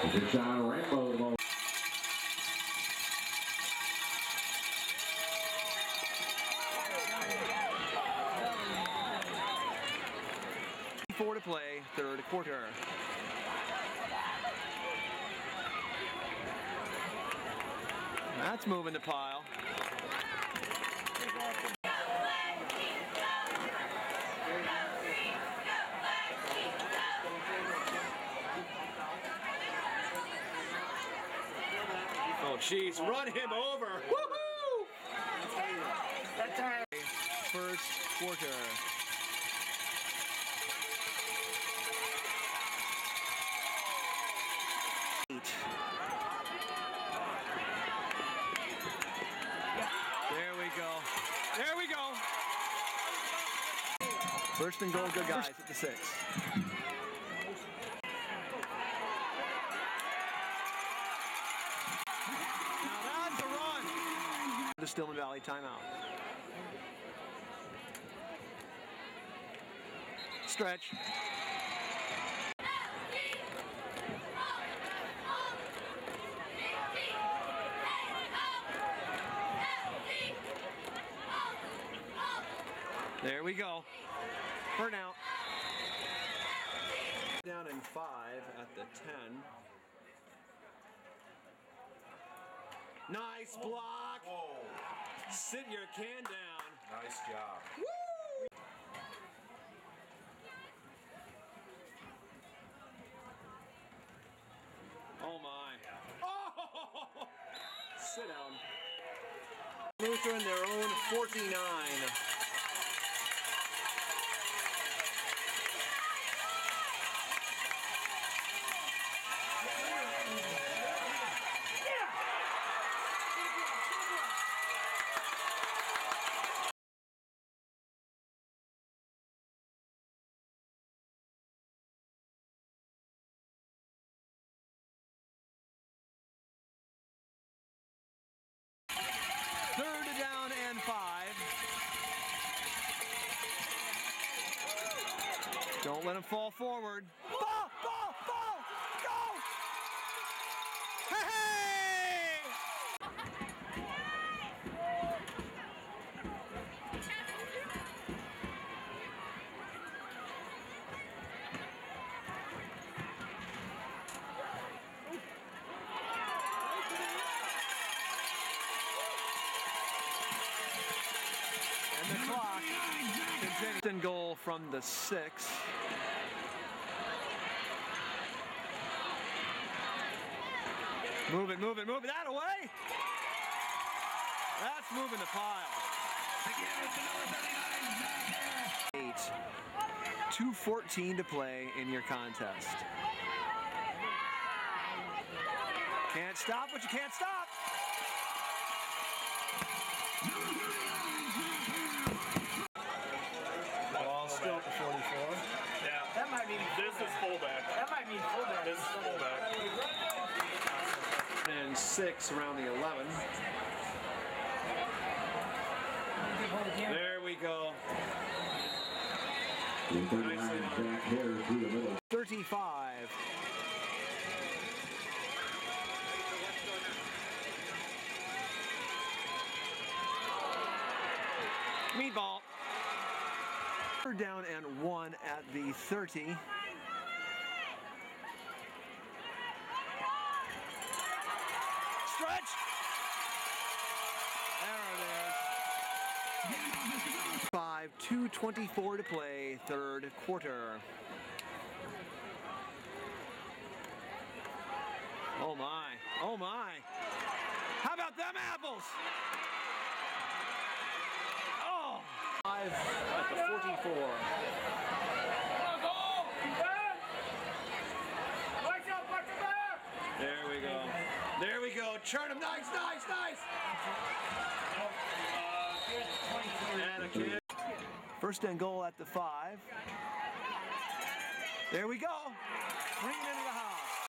Good shot, Rambo. 4 to play, third quarter. That's moving the pile. Oh, jeez, run him over. Woohoo! First quarter. There we go. There we go. First and goal, good guys at the 6. Now that's a run. The Stillman Valley timeout. Stretch. There we go. Burnout. Down in 5 at the 10. Nice block. Whoa. Sit your can down. Nice job. Woo! Oh my. Oh! Sit down. Lutheran their own 49. Third down and 5. Don't let him fall forward. Ball, ball, ball, go! Hey! And the clock continues. In goal from the 6. Move it, move it, move it. That away. That's moving the pile. 8. 2:14 to play in your contest. Can't stop what you can't stop. Ball still at the 44. Yeah. That might mean This is fullback. That might mean fullback. This is fullback. And 6 around the 11. There we go. Zac Hare through the middle. 35. Meatball. Third down and 1 at the 30. Stretch. There it is. 5, 2:24 to play, third quarter. Oh my, oh my. How about them apples? Oh. 5 at the 44. There we go. There we go. Churn him. Nice, nice, nice. And a kick. First and goal at the 5. There we go. Bring it in.